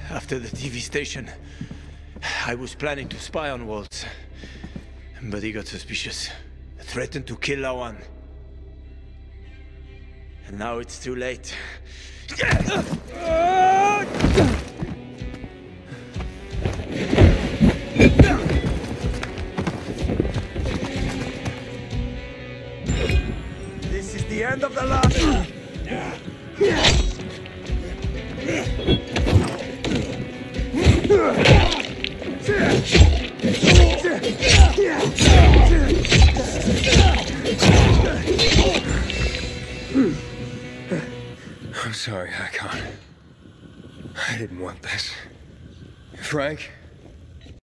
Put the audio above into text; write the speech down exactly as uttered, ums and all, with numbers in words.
After the T V station, I was planning to spy on Waltz. But he got suspicious. Threatened to kill Lawan. And now it's too late. This is the end of the line. I'm sorry, Icon. I didn't want this. Frank?